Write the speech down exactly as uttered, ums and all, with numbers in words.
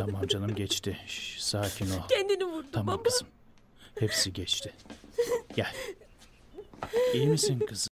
Tamam canım, geçti. Şş, sakin ol. Kendini vurdu Tamam baba. kızım. Hepsi geçti. Gel. İyi misin kızım?